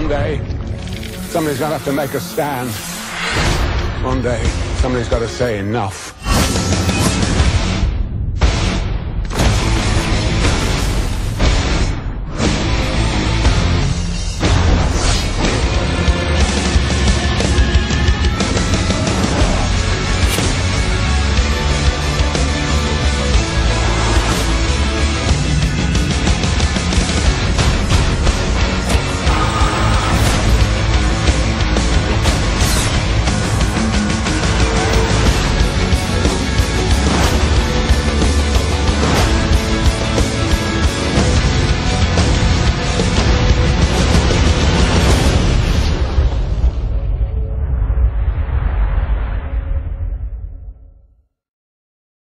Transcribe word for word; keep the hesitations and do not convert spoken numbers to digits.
day, somebody's going to have to make a stand. One day, somebody's got to say enough.